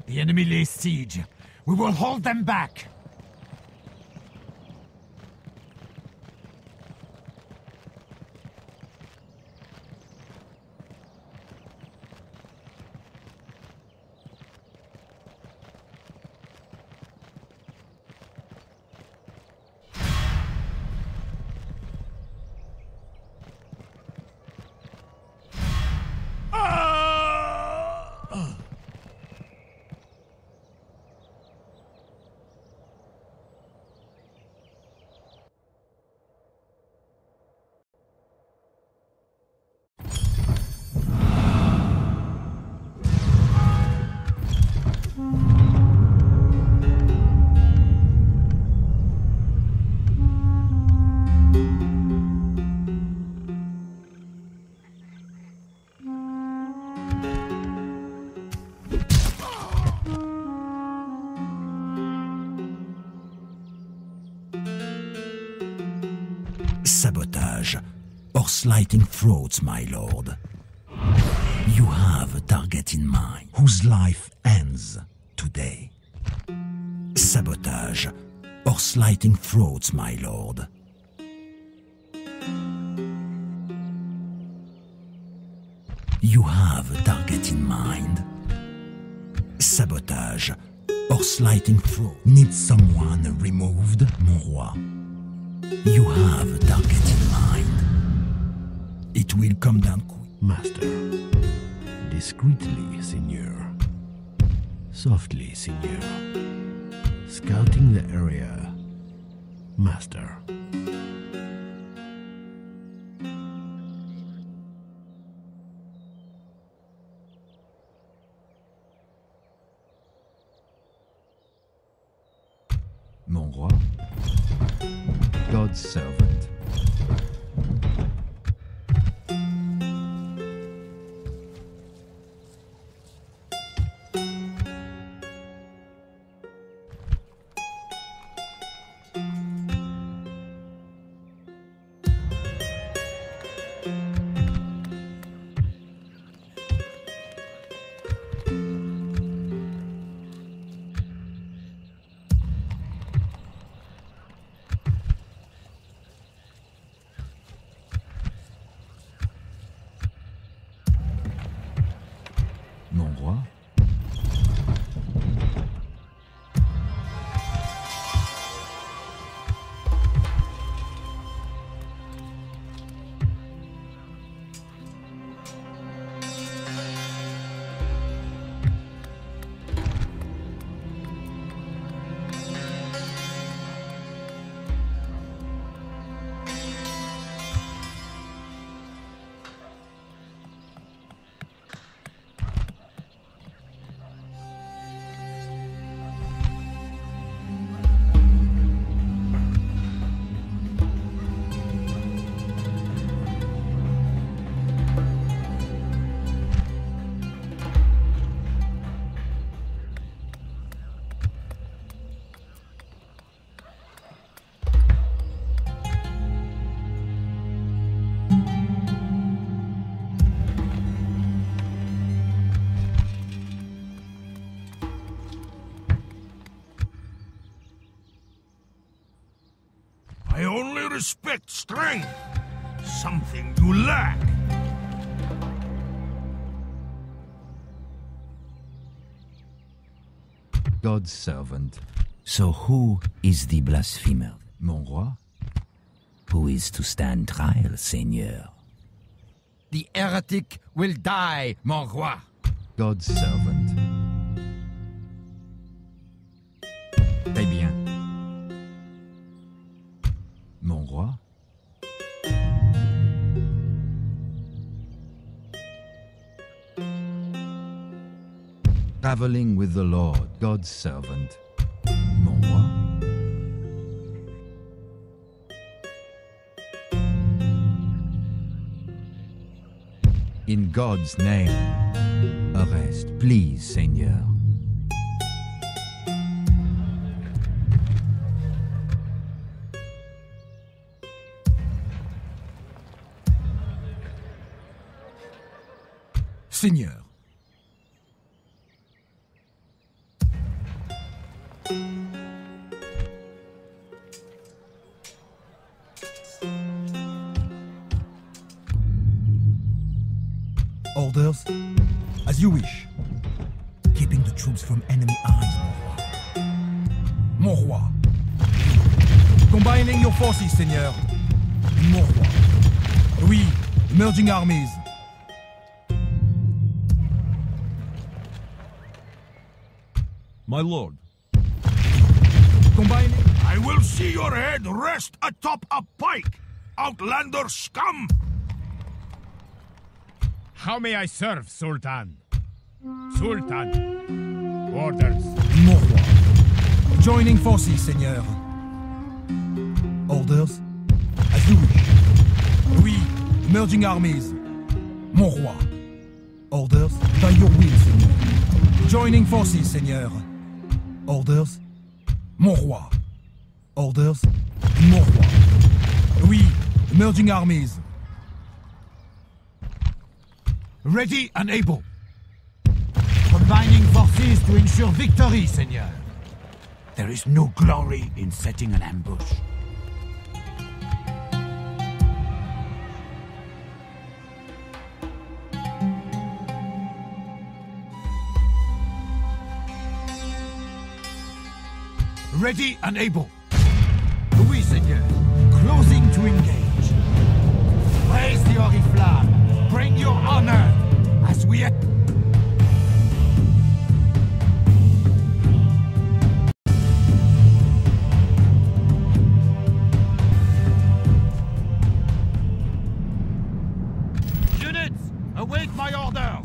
The enemy lays siege. We will hold them back. Sabotage, or slitting throats, my lord. You have a target in mind, whose life ends today. Sabotage, or slitting throats, my lord. You have a target in mind. Sabotage, or slitting throat. Need someone removed, mon roi? You have a target in mind. It will come down quick. Master. Discreetly, Seigneur. Softly, Seigneur. Scouting the area. Master. Mon roi. God's servant. Mon roi. I only respect strength. Something you lack. God's servant. So who is the blasphemer? Mon roi. Who is to stand trial, Seigneur? The heretic will die, mon roi. God's servant. Très bien. Mon roi. Traveling with the Lord, God's servant. Mon roi. In God's name, arrest, please, Seigneur. Seigneur. Orders? As you wish. Keeping the troops from enemy eyes, mon roi. Mon roi. Combining your forces, Seigneur. Mon roi. Oui, merging armies. My lord. Combining... I will see your head rest atop a pike, outlander scum! How may I serve, Sultan? Sultan. Orders. Mon roi. Joining forces, Seigneur. Orders? As you wish. Oui, merging armies. Mon roi. Orders? By your will, Seigneur. Joining forces, Seigneur. Orders? Mon roi. Orders? Mon roi. Oui, merging armies. Ready and able. Combining forces to ensure victory, Seigneur. There is no glory in setting an ambush. Ready and able. Oui, Seigneur. Closing to engage. Raise the oriflamme. Bring your honor as we... Units, await my orders.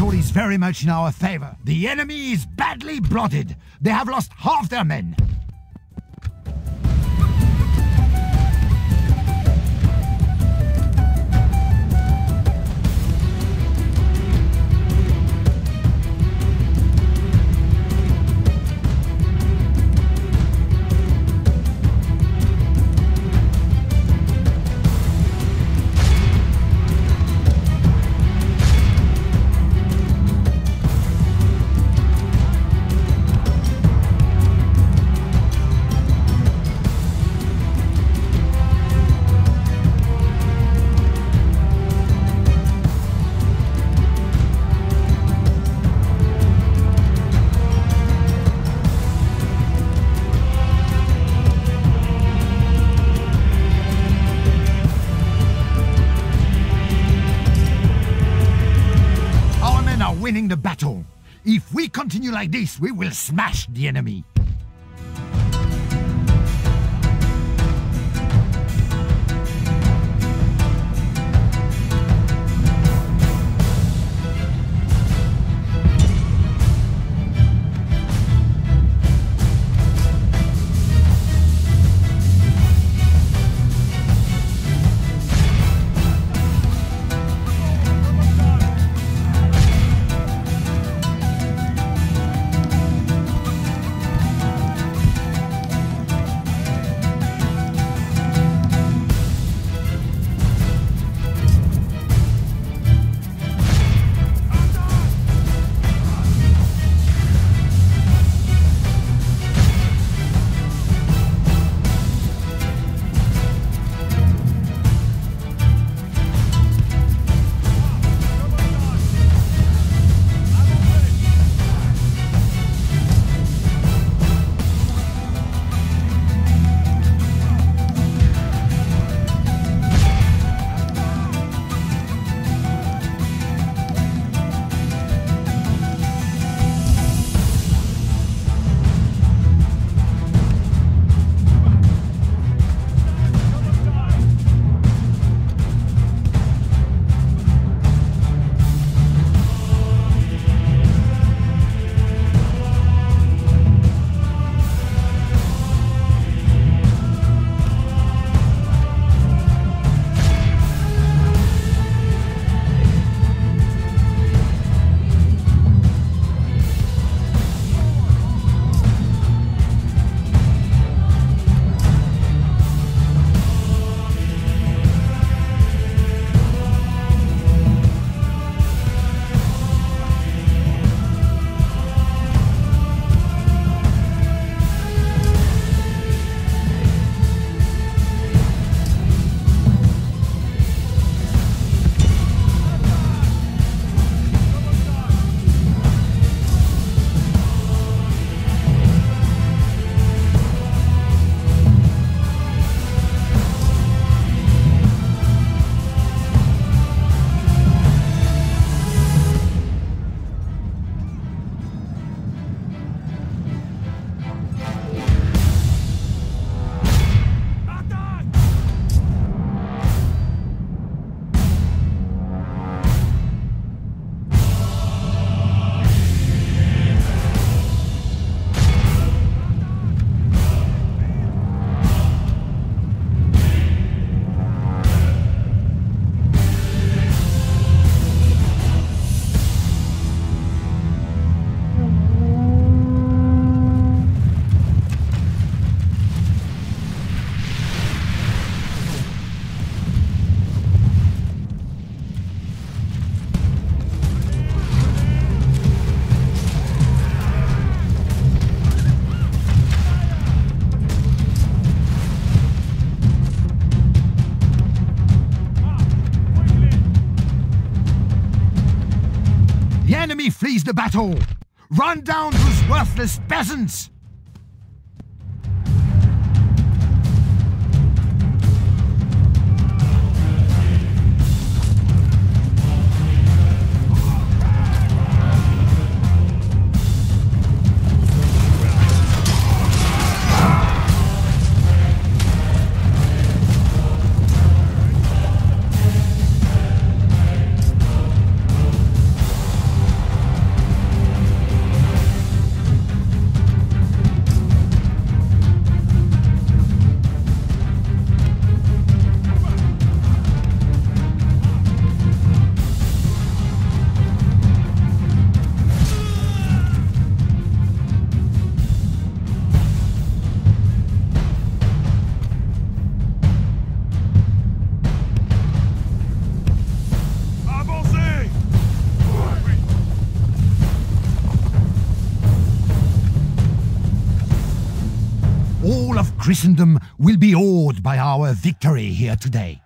battle is very much in our favor. The enemy is badly blooded. They have lost half their men. Winning the battle. If we continue like this, we will smash the enemy. enemy flees the battle! Run down those worthless peasants! Christendom will be awed by our victory here today.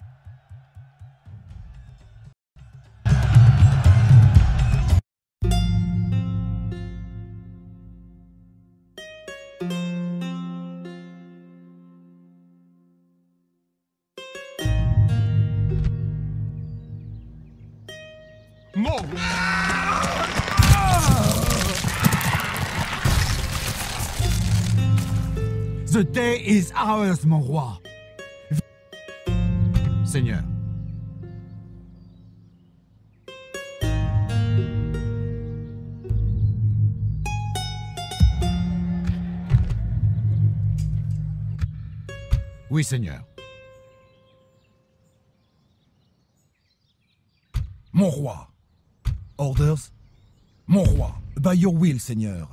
The day is ours, mon roi. Seigneur. Oui, Seigneur. Mon roi. Orders? Mon roi. By your will, Seigneur.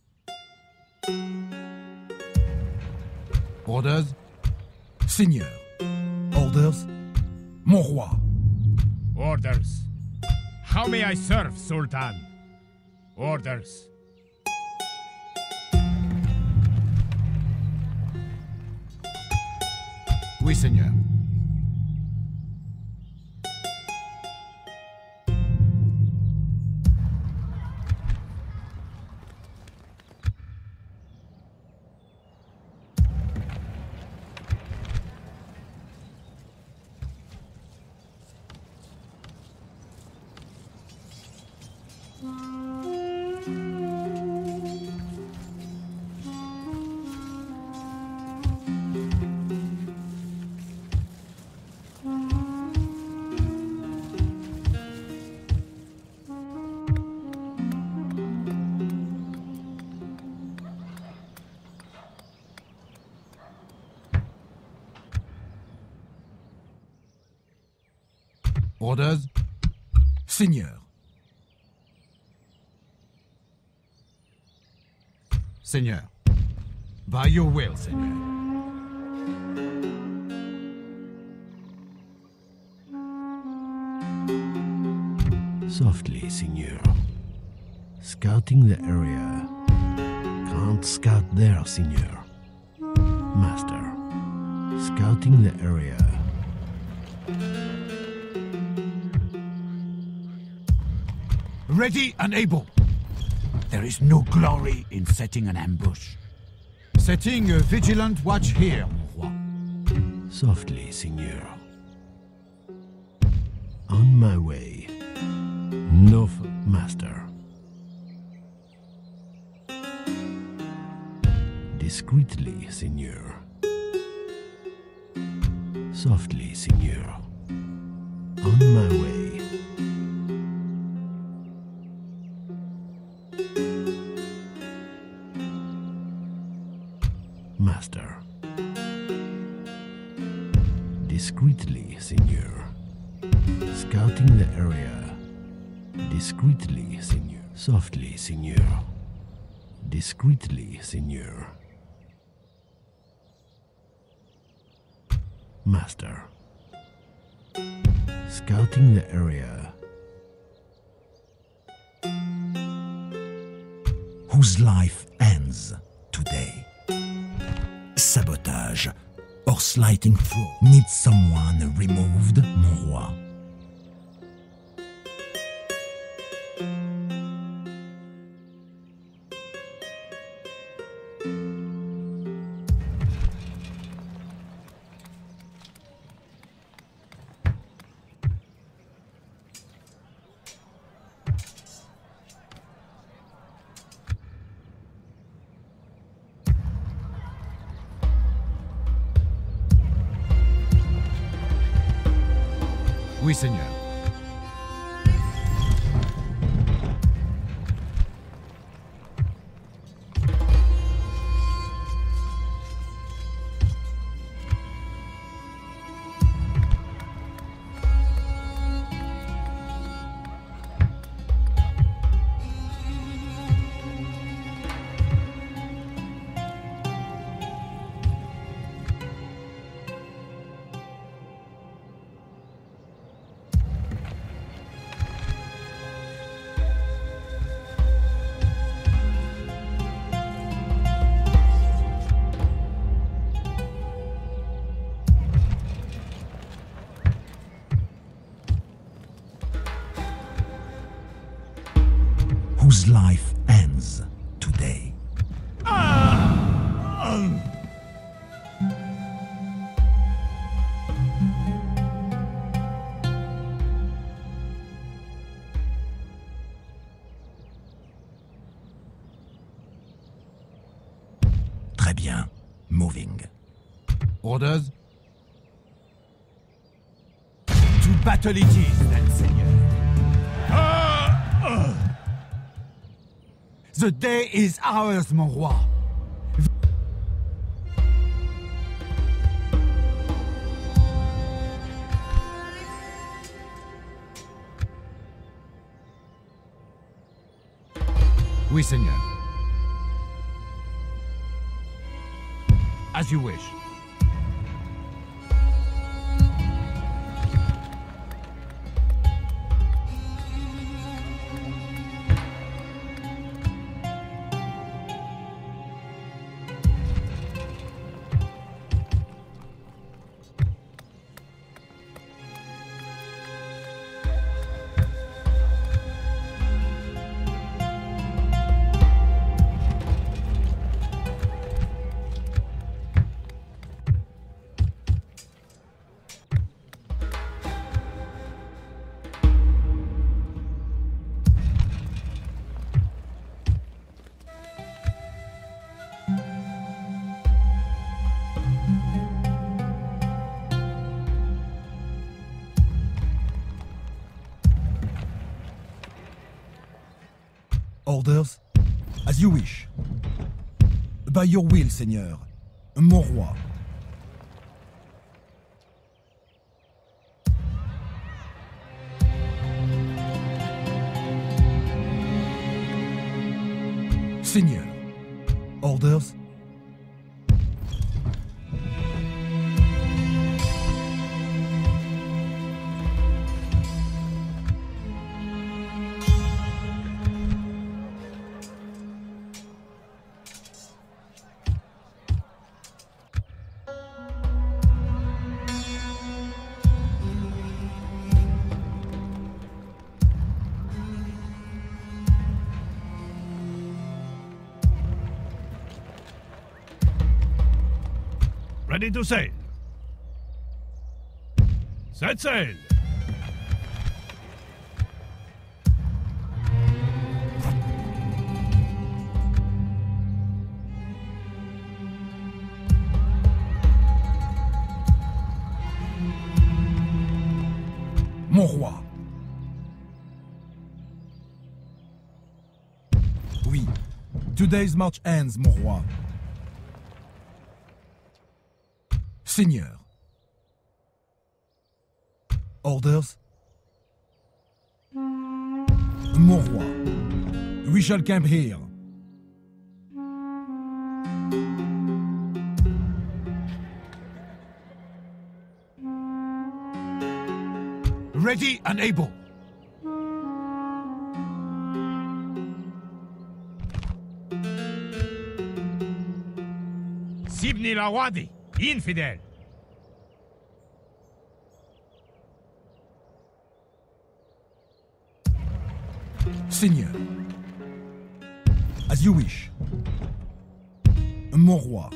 Orders? Seigneur. Orders? Mon roi. Orders. How may I serve, Sultan? Orders. Oui, Seigneur. Orders? Seigneur. Seigneur. By your will, Seigneur. Softly, Seigneur. Scouting the area. Can't scout there, Seigneur. Master. Scouting the area. Ready and able. There is no glory in setting an ambush. Setting a vigilant watch here, mon roi. Softly, Seigneur. On my way. No, Master. Discreetly, Seigneur. Softly, Seigneur. On my way. Master. Discreetly, Seigneur. Scouting the area. Discreetly, Seigneur. Softly, Seigneur. Discreetly, Seigneur. Master. Scouting the area. Whose life ends today. Sabotage or slighting through. Need someone removed, mon roi. Oui, Seigneur. ends today. Très bien. Moving. Orders? To battle it is, then, Seigneur. The day is ours, mon roi. Oui, Seigneur. As you wish. Orders? As you wish. By your will, Seigneur. Mon roi. Seigneur. Orders? Ready to sail. Set sail. Mon roi. Oui. Today's march ends, mon roi. Seigneur. Orders? Mon roi. We shall camp here. Ready and able. Sibni Lawadi, infidel. Seigneur. As you wish. Mon roi.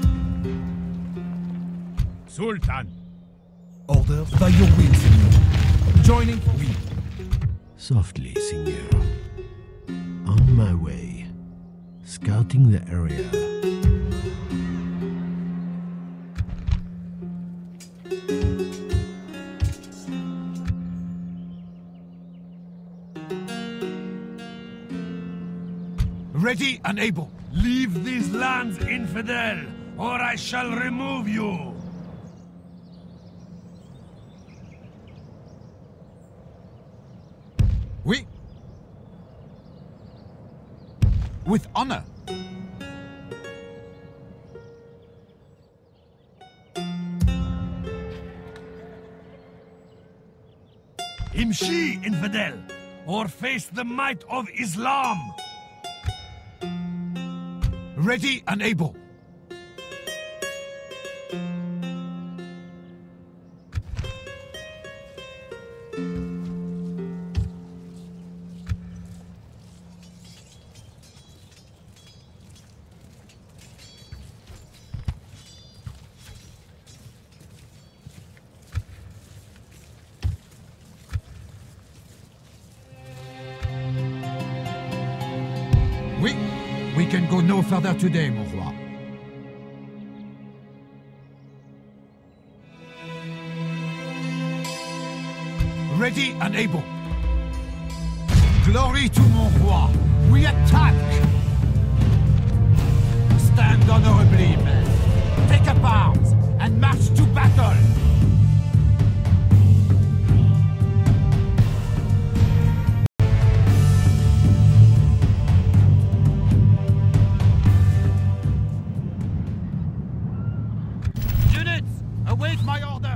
Sultan. Orders by your will, Seigneur. Joining? Oui. Softly, Seigneur. On my way. Scouting the area. Ready and able. Leave these lands, infidel, or I shall remove you. Oui. With honor. Imshi, infidel, or face the might of Islam. Ready and able. Oui, we can go no further today, mon roi. Ready and able. Glory to mon roi. We attack! Stand honorably, men. Take up arms and march to battle! Units, await my orders!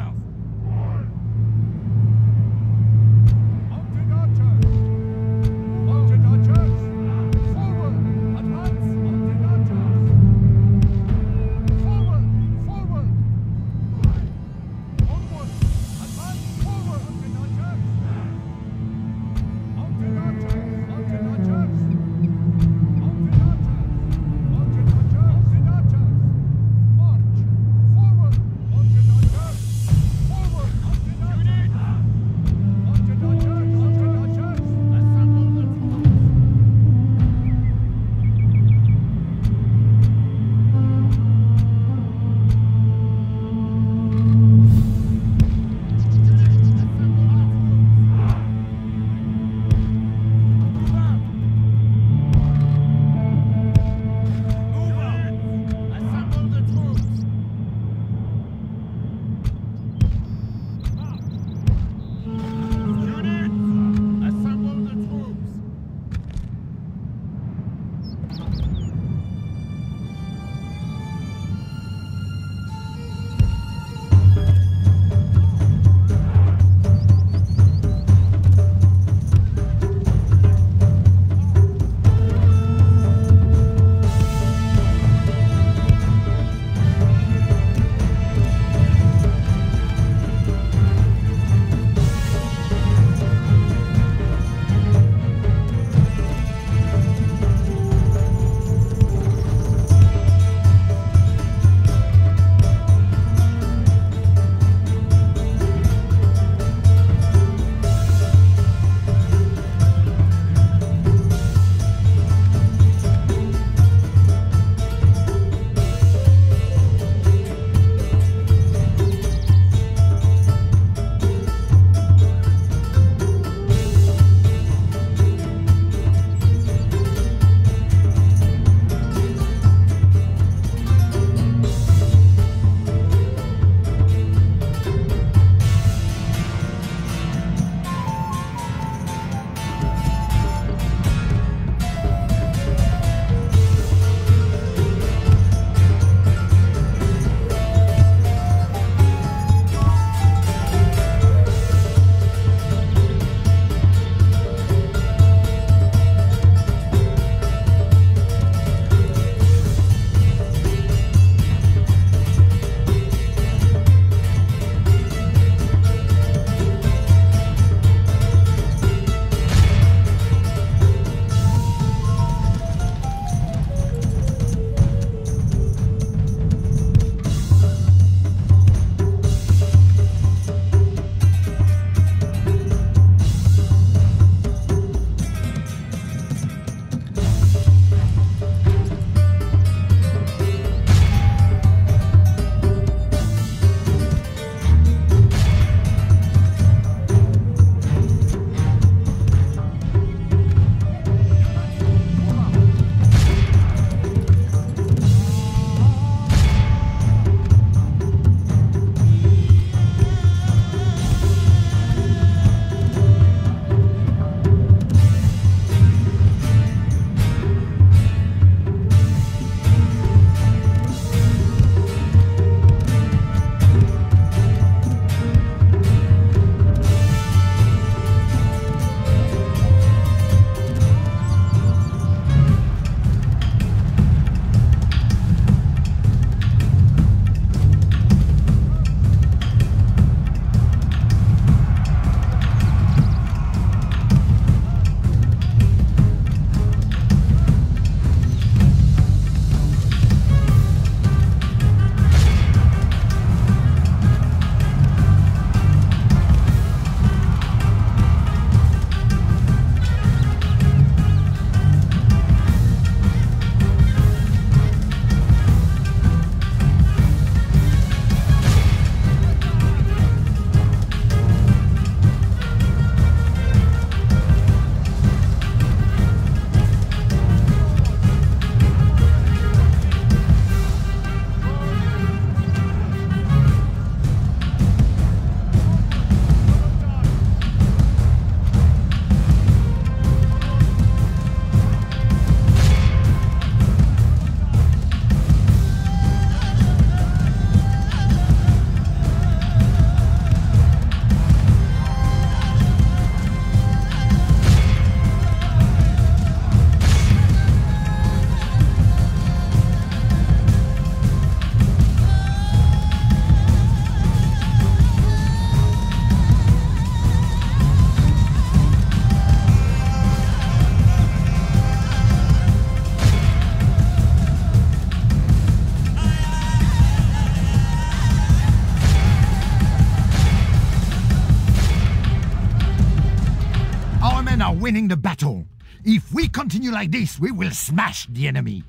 winning the battle. If we continue like this, we will smash the enemy.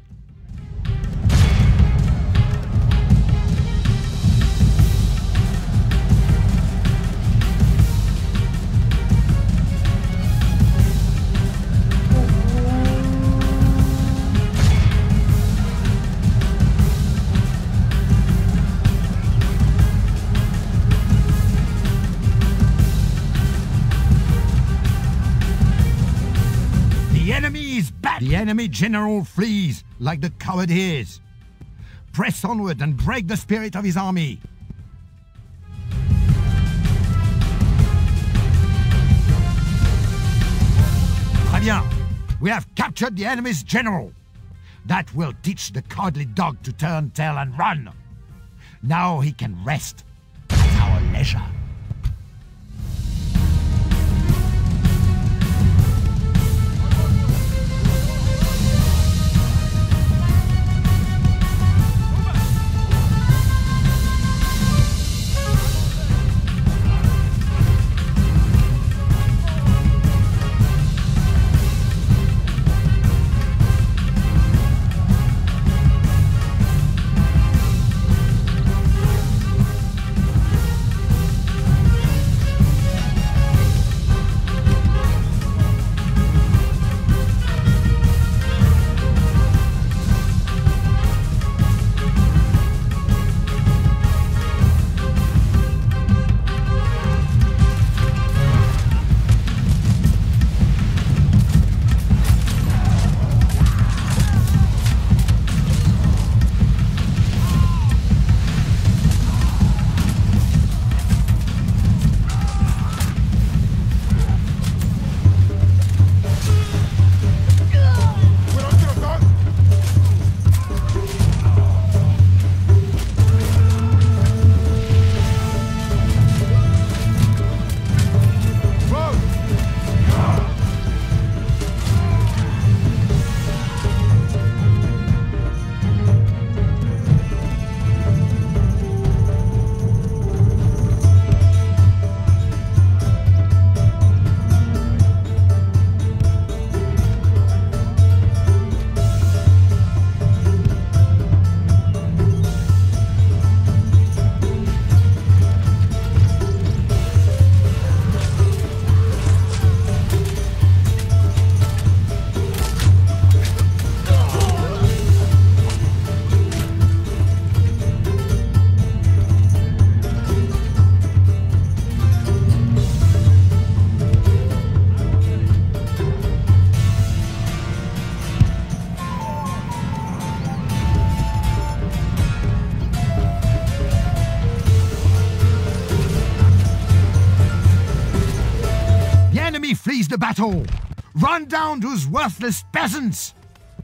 The enemy general flees like the coward he is. Press onward and break the spirit of his army. Très bien. We have captured the enemy's general. That will teach the cowardly dog to turn tail and run. Now he can rest at our leisure. Flees the battle! Run down those worthless peasants!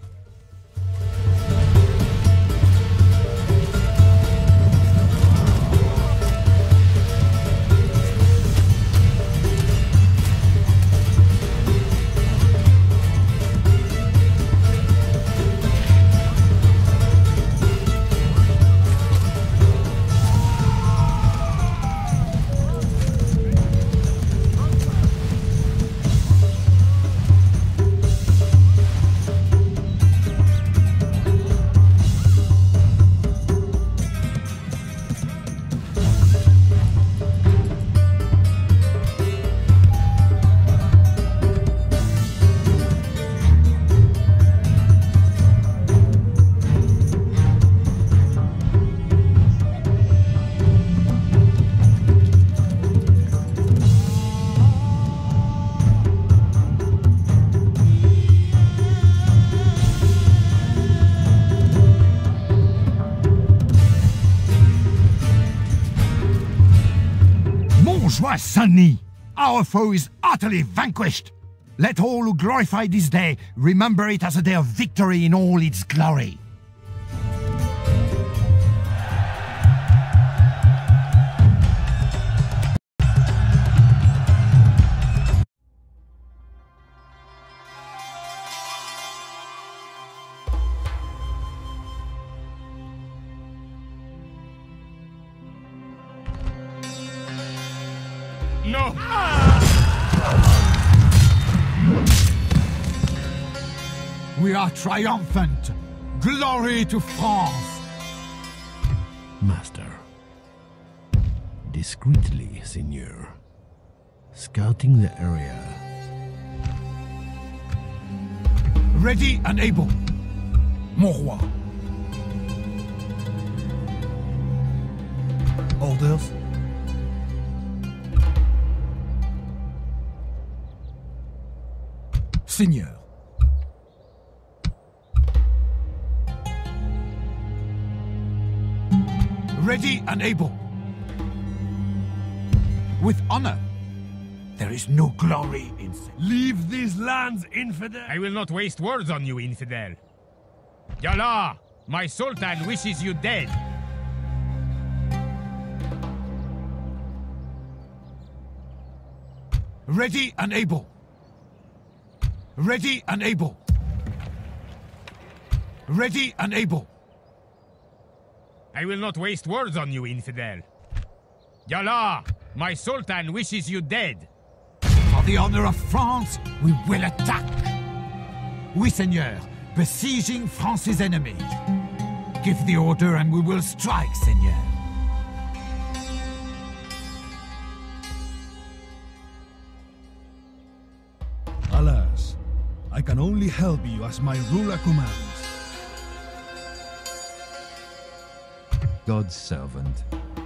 Montjoie Saint-Denis! Our foe is utterly vanquished! Let all who glorify this day remember it as a day of victory in all its glory. No! We are triumphant! Glory to France! Master. Discreetly, Seigneur. Scouting the area. Ready and able! Mon roi. Orders? Seigneur. Ready and able! With honor! There is no glory in sin. Leave these lands, infidel! I will not waste words on you, infidel. Yallah, my sultan wishes you dead. Ready and able! Ready and able! Ready and able! I will not waste words on you, infidel. Yallah, my sultan wishes you dead. For the honor of France, we will attack! Oui, Seigneur, besieging France's enemies. Give the order and we will strike, Seigneur. Alas, I can only help you as my ruler commands. God's servant.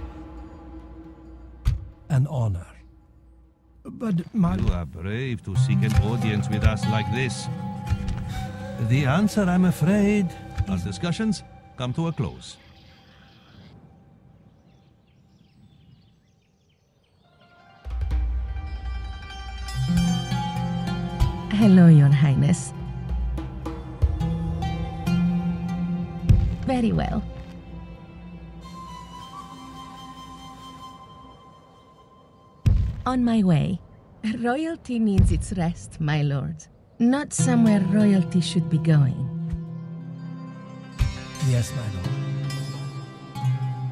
An honor. But my... You are brave to seek an audience with us like this. The answer, I'm afraid, our discussions come to a close. Hello, Your Highness. Very well. On my way. Royalty needs its rest, my lord. Not somewhere royalty should be going. Yes, my lord.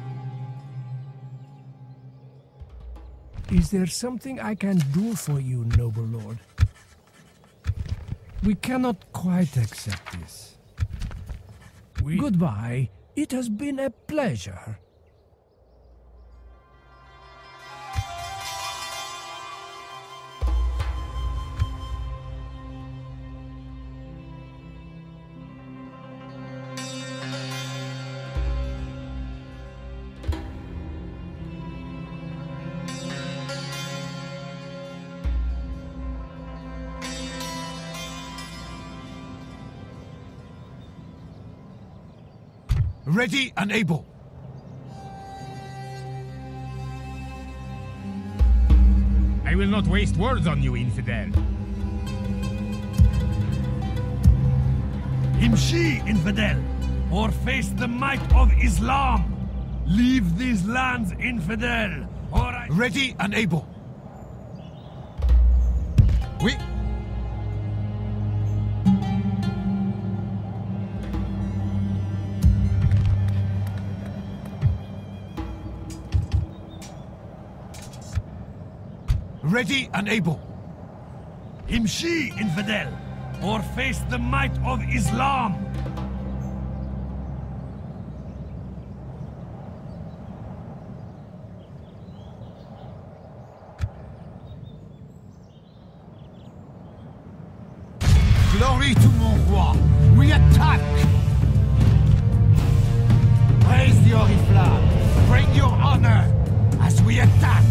Is there something I can do for you, noble lord? We cannot quite accept this. Goodbye. It has been a pleasure. Ready and able! I will not waste words on you, infidel. Imshi, infidel, or face the might of Islam. Leave these lands, infidel, or I... Ready and able! Oui! Ready and able! Imshi, infidel, or face the might of Islam. Glory to mon roi! We attack! Raise the Oriflamme! Bring your honor as we attack!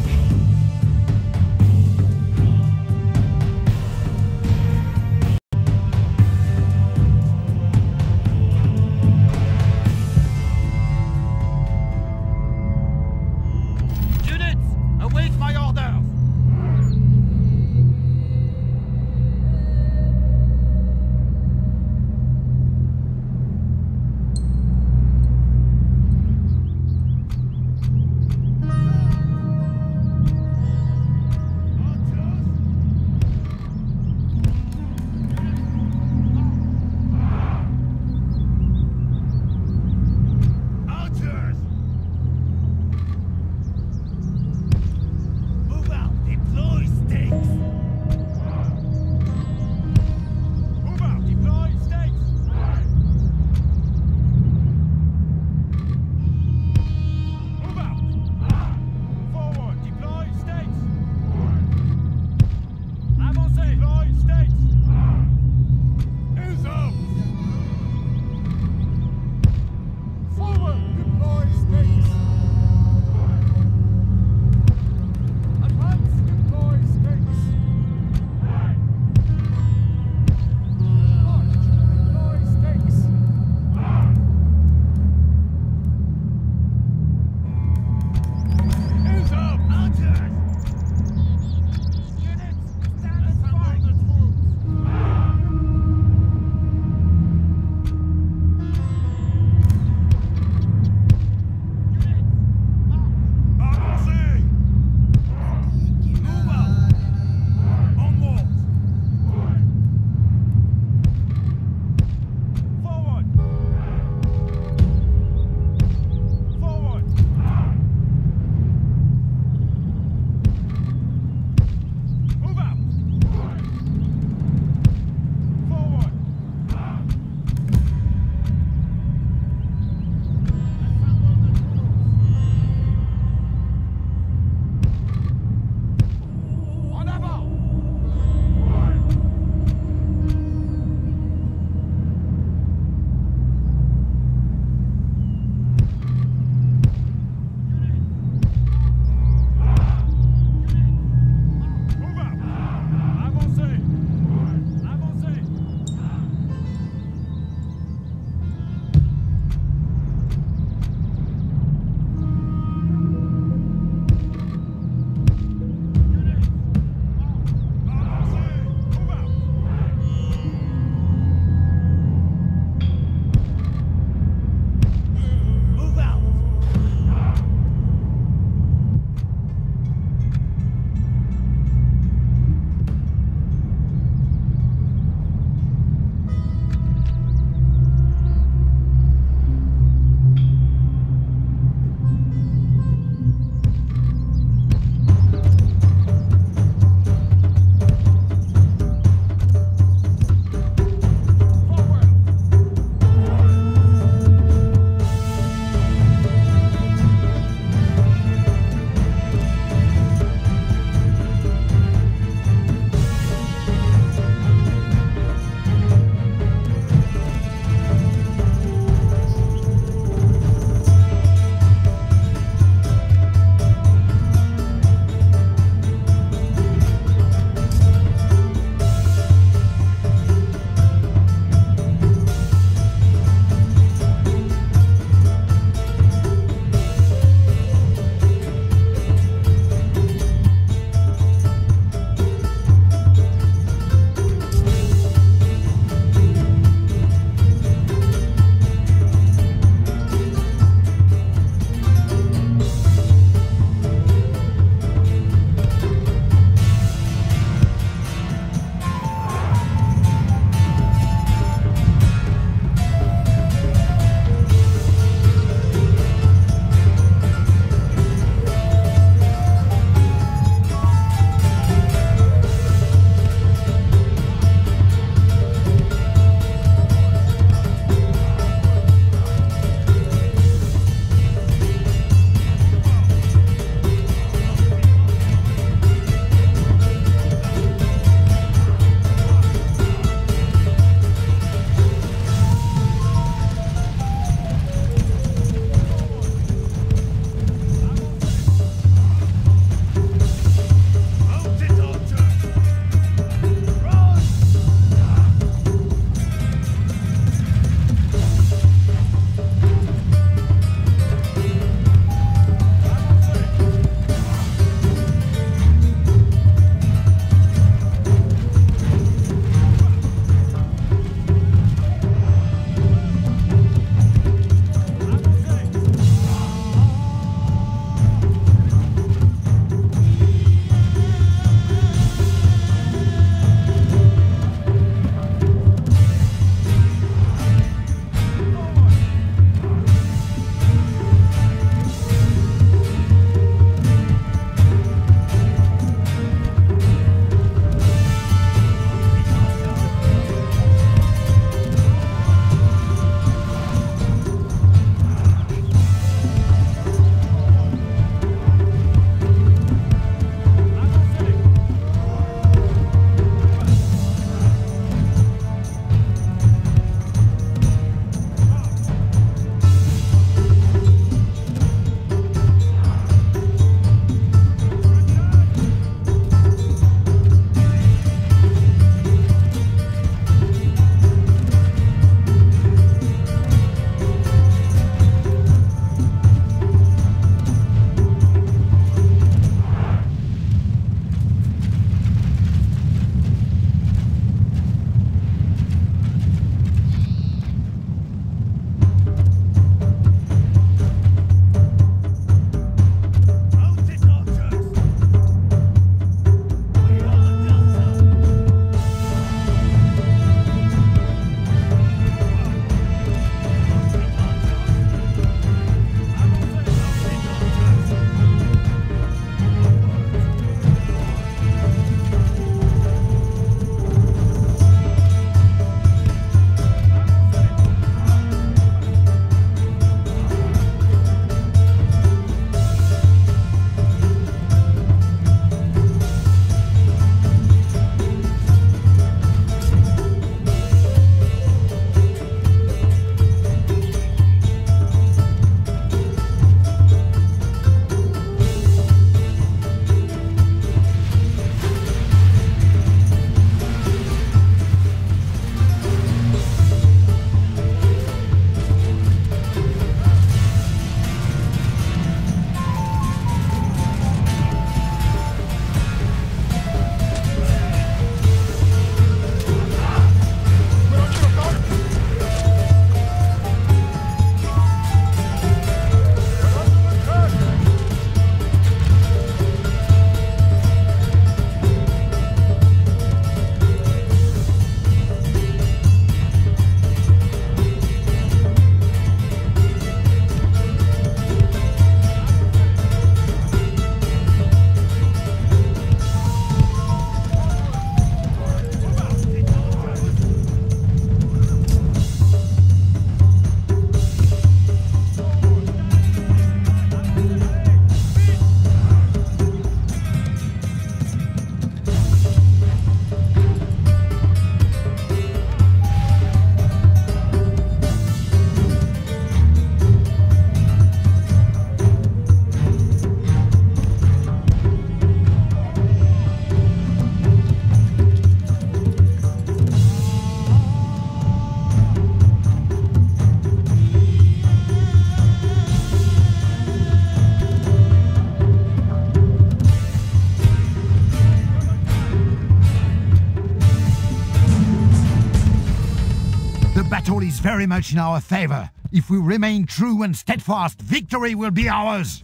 very much in our favor. If we remain true and steadfast, victory will be ours.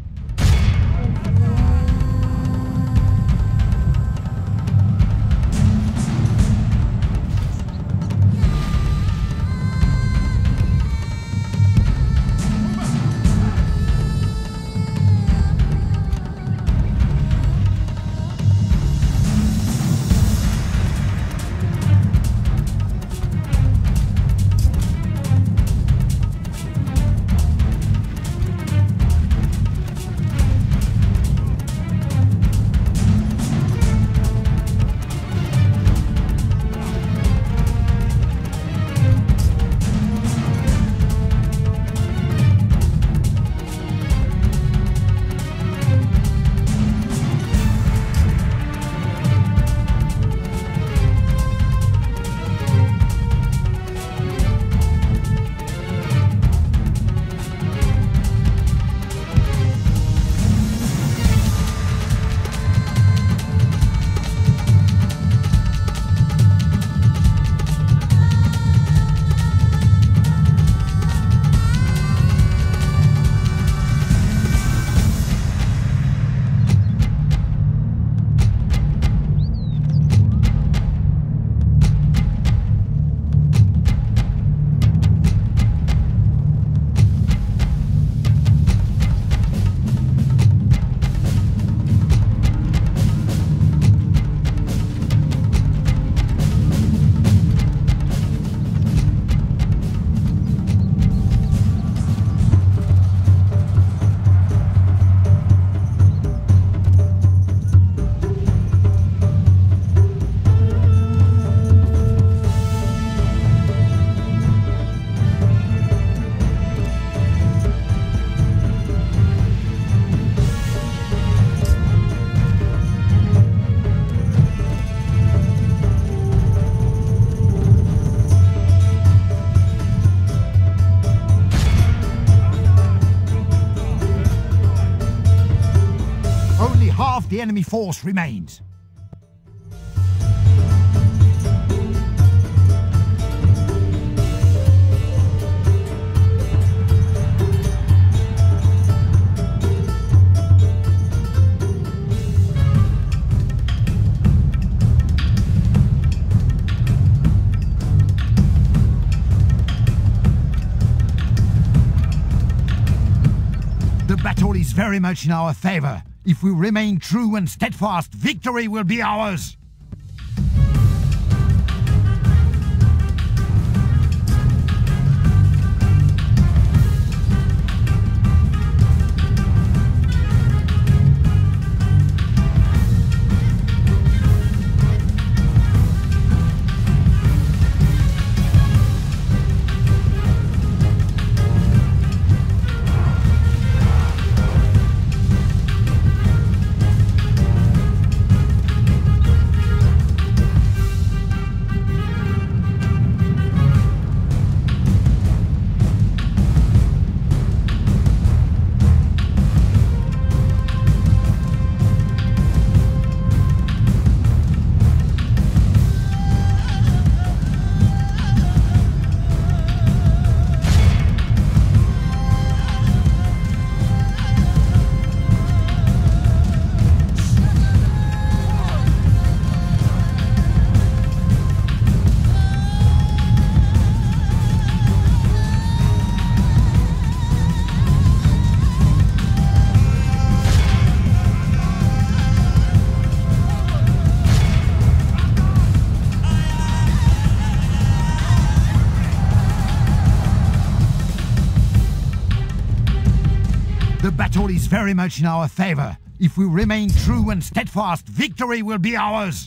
Half the enemy force remains. The battle is very much in our favor. If we remain true and steadfast, victory will be ours. The battle is very much in our favor. If we remain true and steadfast, victory will be ours.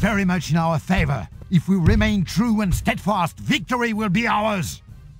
very much in our favor. If we remain true and steadfast, victory will be ours.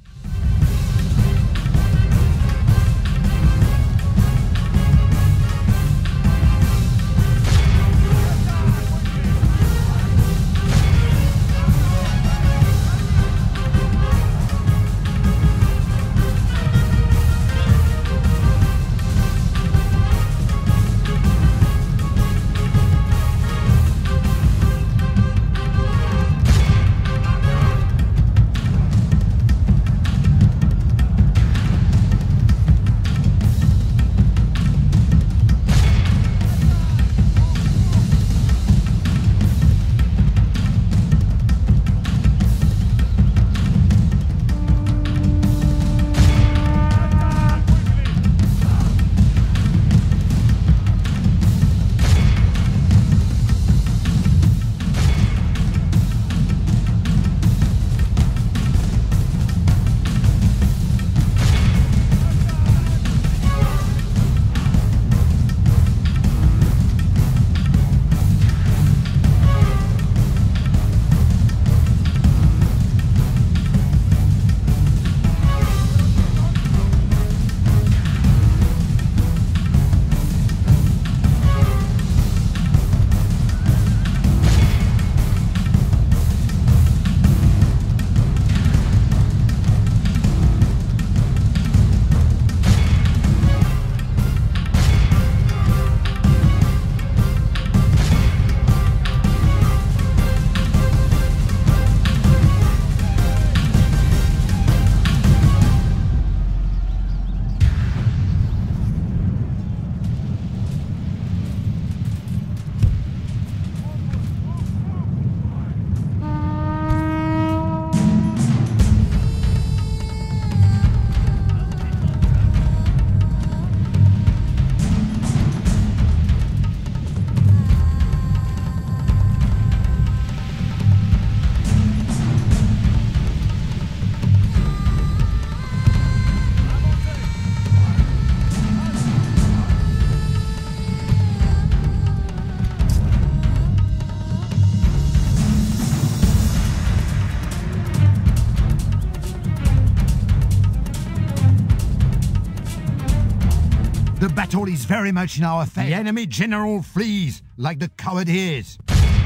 The battle is very much in our favor. The enemy general flees like the coward he is.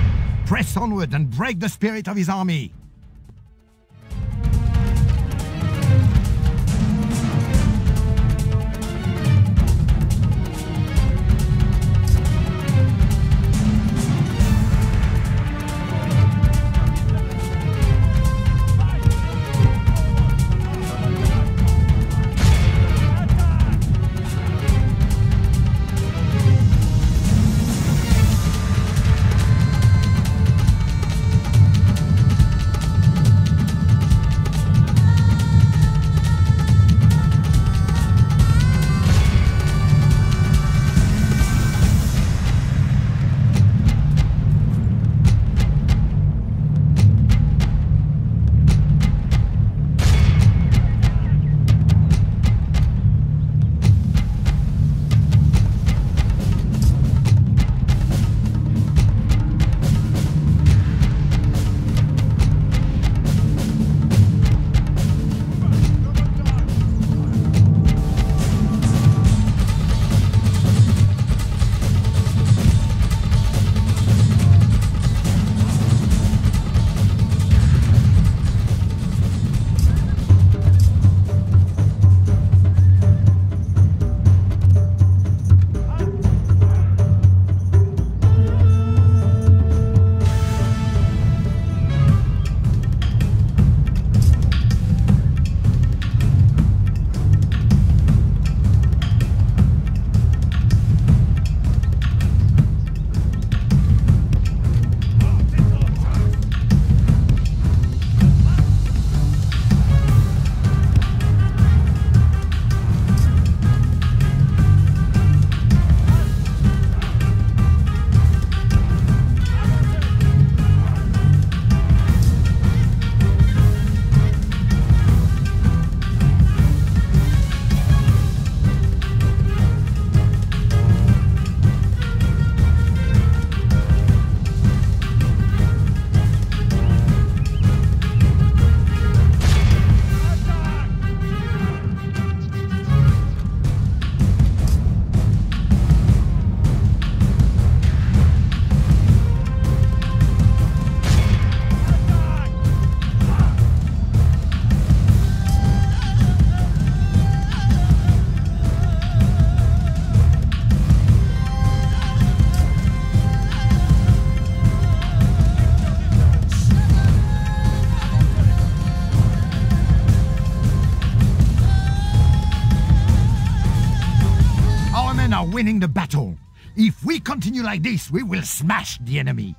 Press onward and break the spirit of his army. battle. If we continue like this, we will smash the enemy.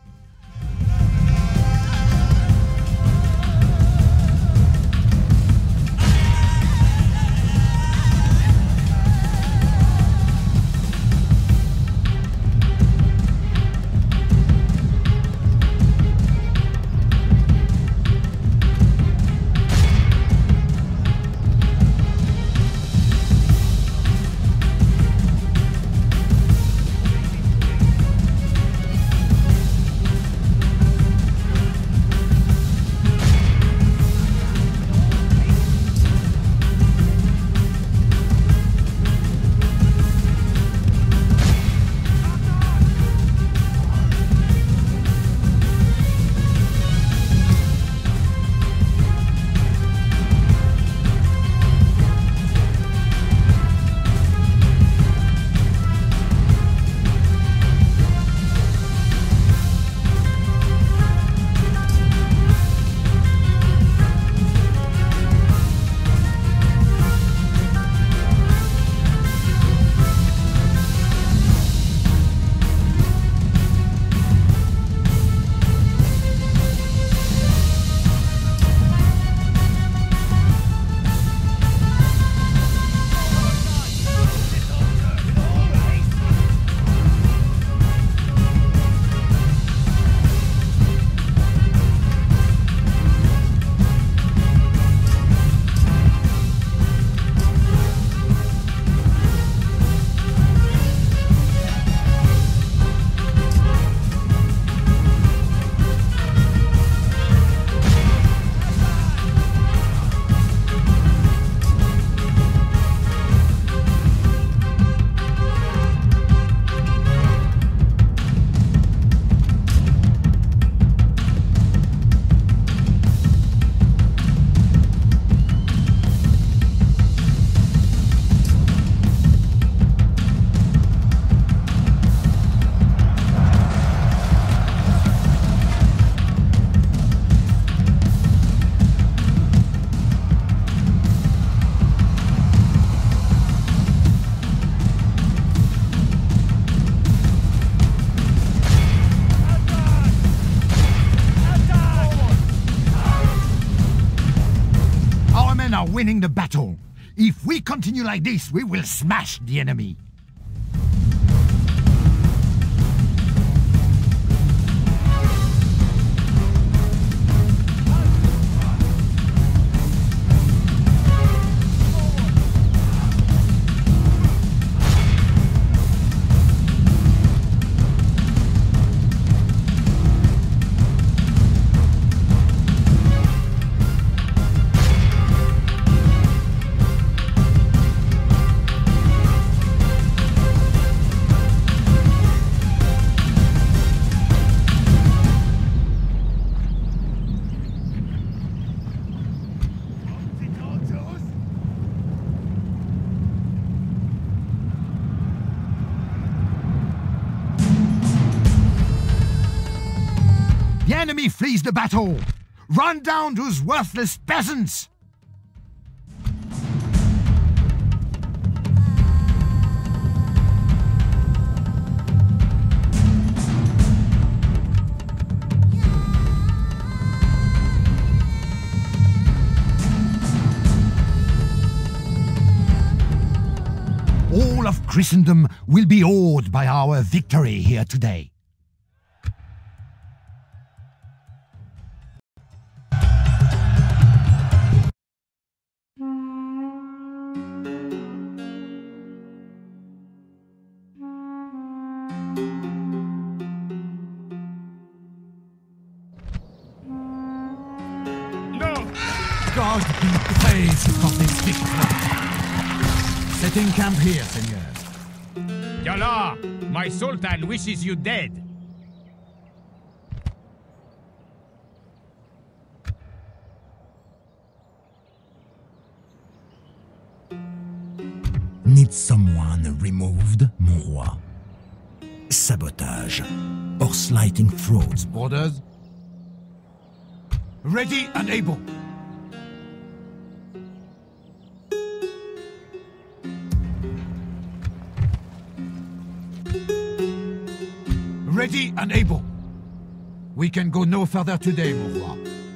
Are winning the battle. If we continue like this, we will smash the enemy. The enemy flees the battle! Run down those worthless peasants! All of Christendom will be awed by our victory here today. God be praised for this victory. Setting camp here, Seigneur. Yala, my Sultan wishes you dead. Need someone removed, mon roi? Sabotage or slighting frauds. Orders? Ready and able. Ready and able. We can go no further today, mon roi.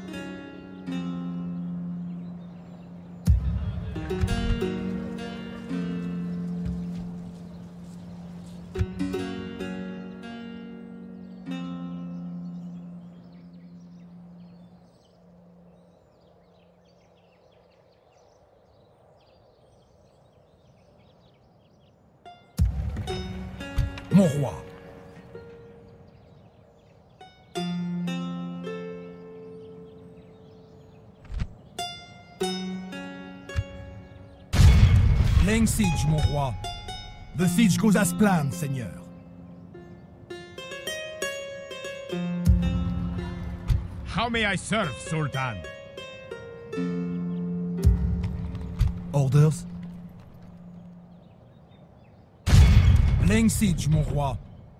Mon roi. Laying siege, mon roi. The siege goes as planned, seigneur. How may I serve, Sultan? Orders? Laying siege, mon roi.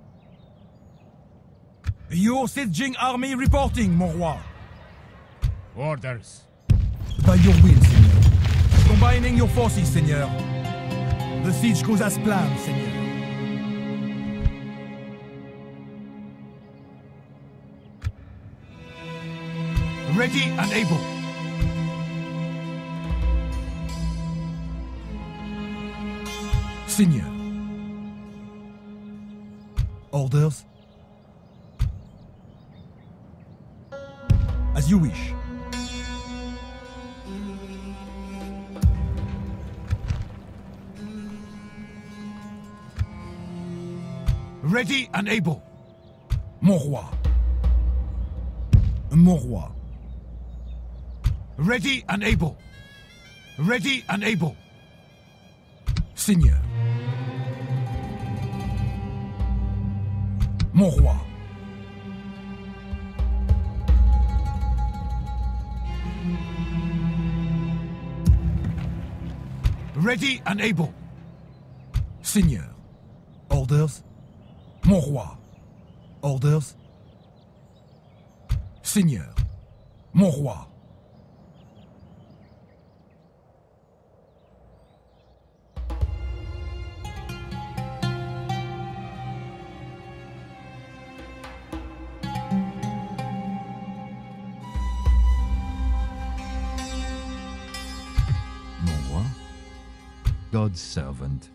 Your sieging army reporting, mon roi. Orders. By your will, seigneur. Combining your forces, seigneur. The siege goes as planned, seigneur. Ready and able. Seigneur. Orders? As you wish. Ready and able. Mon roi. Mon roi. Ready and able. Ready and able. Seigneur. Mon roi. Ready and able. Seigneur. Orders? Mon roi. Orders? Seigneur. Mon roi. Mon roi. God's servant.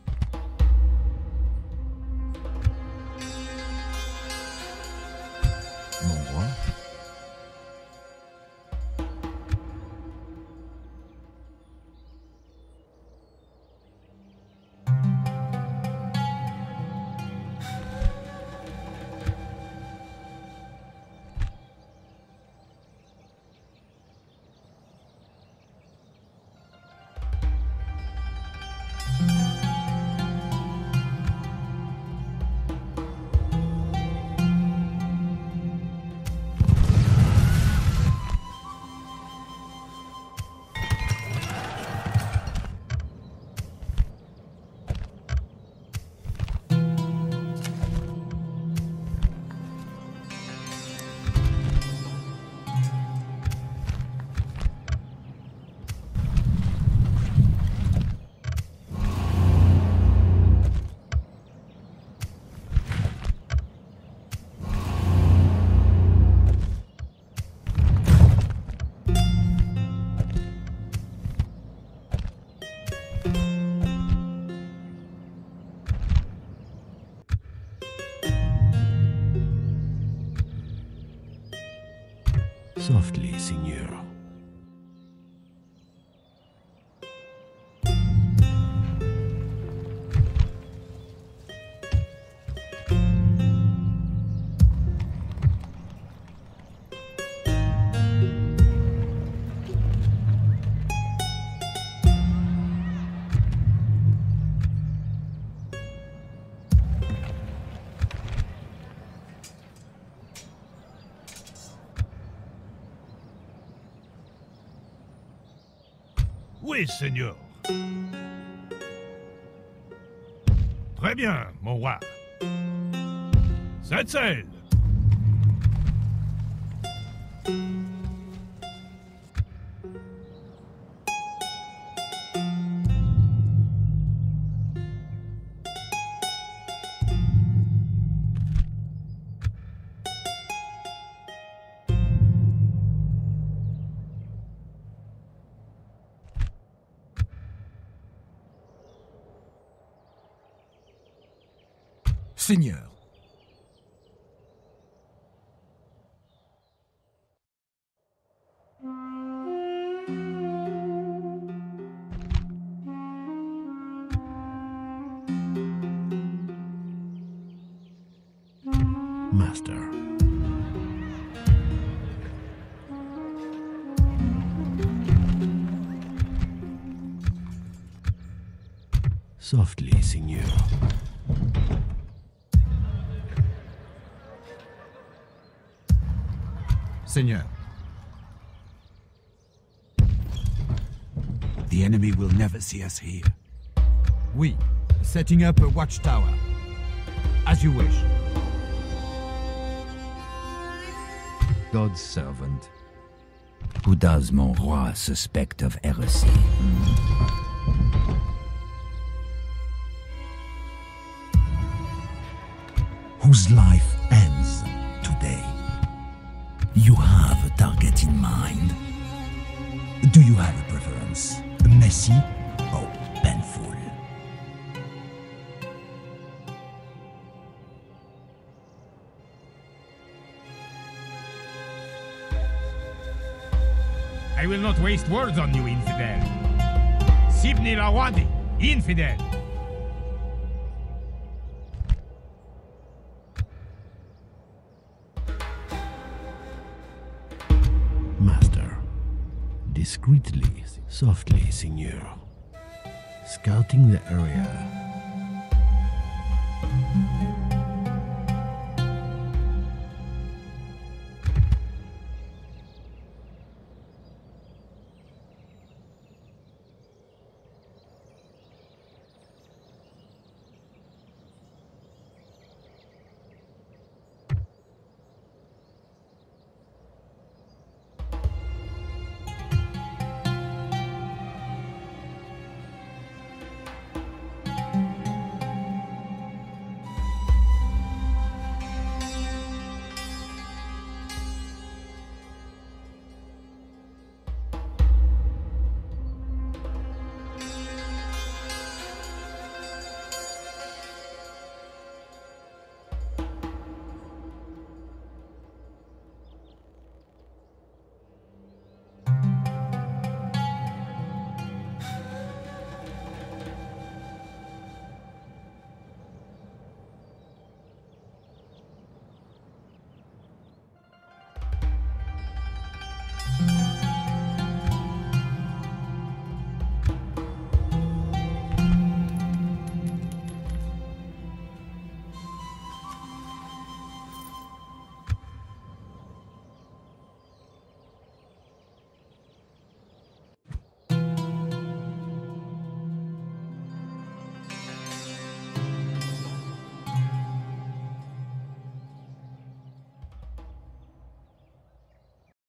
Mon roi. Softly, Seigneur. Oui, Seigneur. Très bien, mon roi. Cette selle. Seigneur. Master. Softly, Seigneur. Seigneur. The enemy will never see us here. Oui, setting up a watchtower. As you wish. God's servant. Who does mon roi suspect of heresy? Whose life ends today. You have a target in mind. Do you have a preference? Messy or painful? I will not waste words on you, infidel. Sibni Lawandi, infidel. Master. Discreetly, softly, Seigneur. Scouting the area.